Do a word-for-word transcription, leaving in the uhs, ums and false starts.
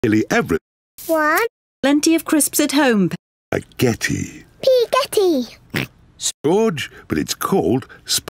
Nearly every One. Plenty of crisps at home. spaghetti. Spaghetti. George, but it's called spaghetti.